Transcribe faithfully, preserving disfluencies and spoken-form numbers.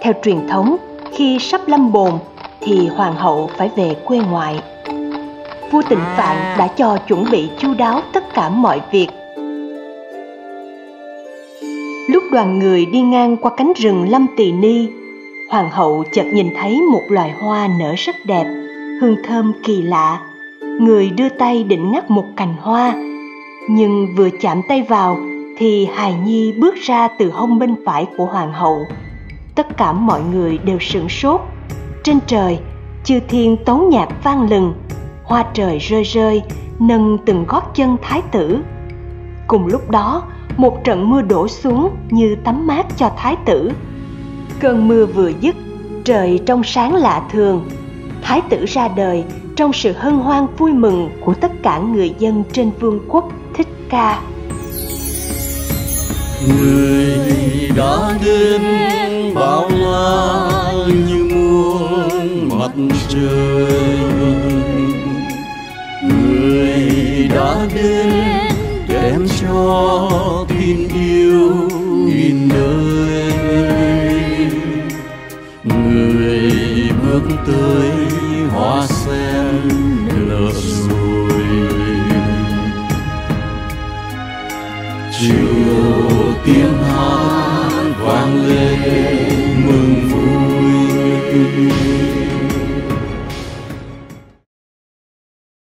Theo truyền thống, khi sắp lâm bồn thì hoàng hậu phải về quê ngoại. Vua Tịnh Phạn đã cho chuẩn bị chu đáo tất cả mọi việc. Lúc đoàn người đi ngang qua cánh rừng Lâm Tỳ Ni, hoàng hậu chợt nhìn thấy một loài hoa nở rất đẹp, hương thơm kỳ lạ. Người đưa tay định ngắt một cành hoa, nhưng vừa chạm tay vào thì hài nhi bước ra từ hông bên phải của hoàng hậu. Tất cả mọi người đều sửng sốt. Trên trời, chư thiên tấu nhạc vang lừng, hoa trời rơi rơi, nâng từng gót chân thái tử. Cùng lúc đó, một trận mưa đổ xuống như tắm mát cho thái tử. Cơn mưa vừa dứt, trời trong sáng lạ thường. Thái tử ra đời trong sự hân hoan vui mừng của tất cả người dân trên vương quốc Thích Ca. Người đã đến bao la như muôn mặt trời, người đã đến đem cho tin yêu nghìn nơi. Người bước tới hoa sen nở rồi, chiều tiếng hát vang lên